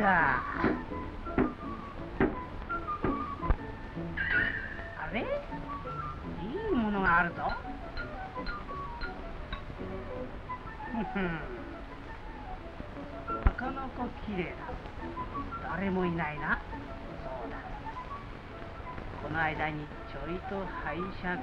だ。あれ、いいものがあるぞ。なかなか綺麗だ。誰もいないな。そうだ、この間にちょいと拝借。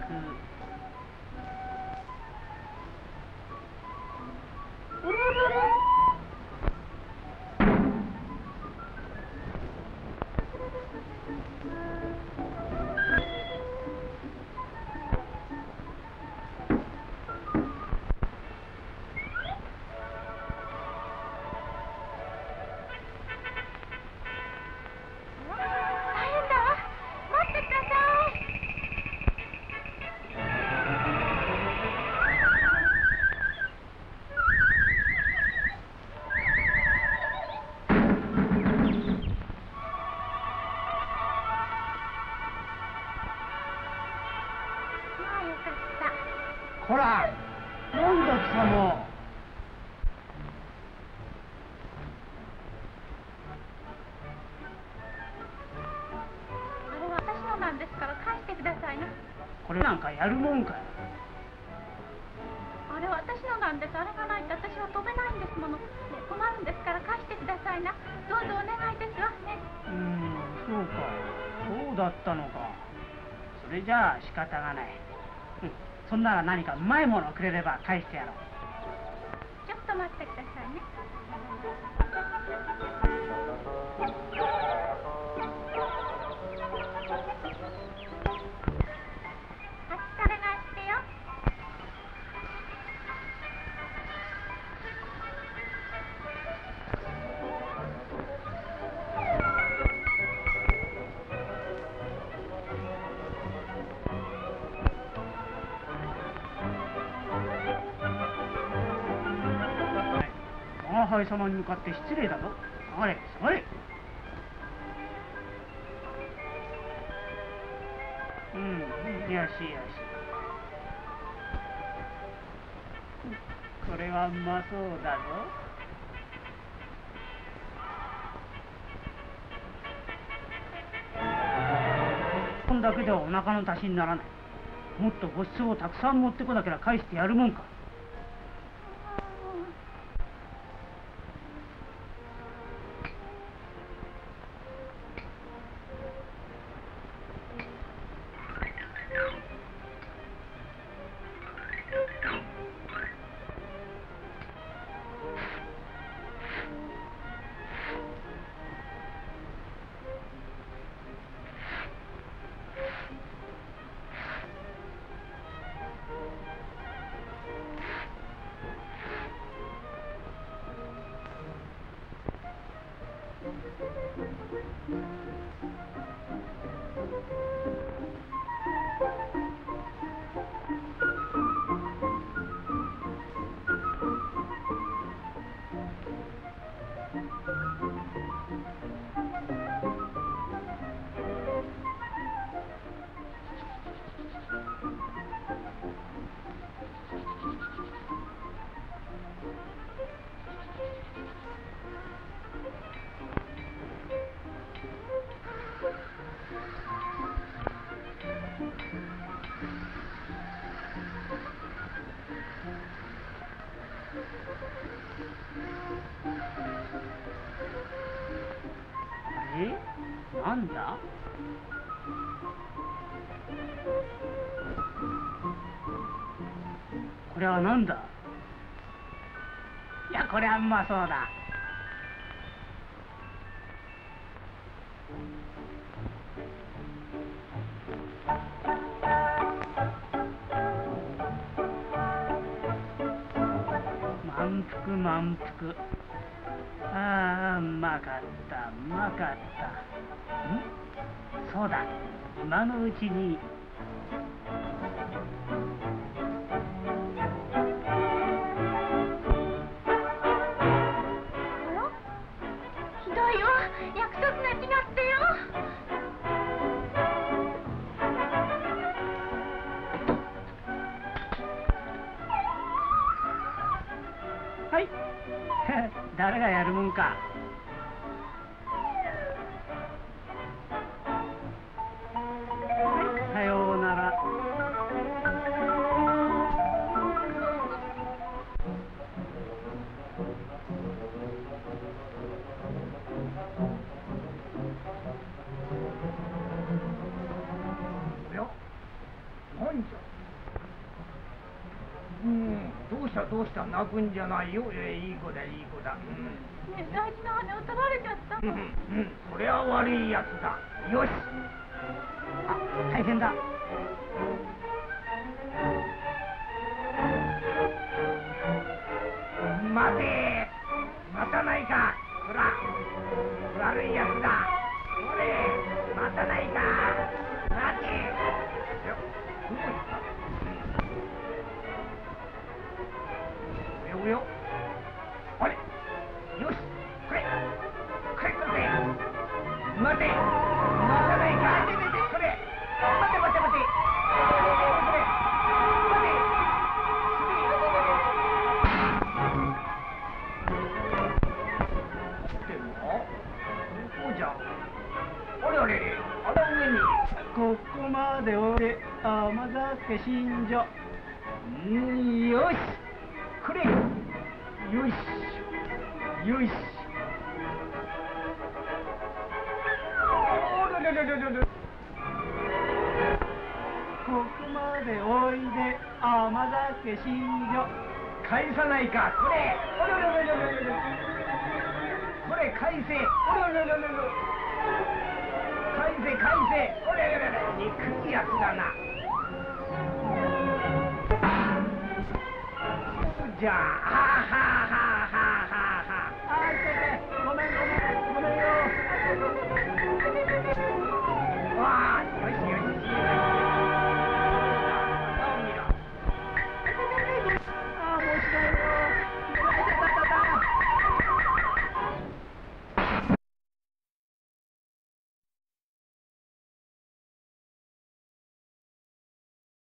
ほら、なんだ貴様。 あれは私のなんですから返してくださいな。 これなんかやるもんかよ。 あれは私のなんです。あれがないと私は飛べないんですもの。ね、困るんですから返してくださいな。どうぞお願いですわね。 そうか。そうだったのか。それじゃあ仕方がない。そんなら何かうまいものをくれれば返してやろう。 ちょっと待ってくださいね。お願いしてよ。 我が輩様に向かって失礼だぞ。下がれ、下がれ。よしよし。これはうまそうだぞ。こんだけではお腹の足しにならない。もっとごちそうをたくさん持ってこなきゃ返してやるもんか。なんだ？これはなんだ？いや、これはうまそうだ。満腹満腹。ああ、うまかった、うまかった。そうだ、今のうちに。 ひどいわ、約束が違ってよ。 はい誰がやるもんか。 どうした泣くんじゃないよ。いい子だいい子だ。 ね、大事な羽を取られちゃった。 それは悪いやつだ。よし。 あ、大変だ。 待て。待たないか。ほら、悪いやつだ。ほれ、待たないか。待て。よ、どこ行った。およ。あれ。よし。これ。これこれ。待て。待たないか。これ。待て待て待て。これ。待て。あれあれ、あの上に。 ここまでおいで甘酒新所。 よし。これ。よし。よし。おれれれれれれ。 ここまでおいで甘酒新所。 返さないか。これ。おれれれれれれ。これ返せ。おれれれれれ。返せ返せ。おれれれれ。憎いやつだな。じゃあ、はははは。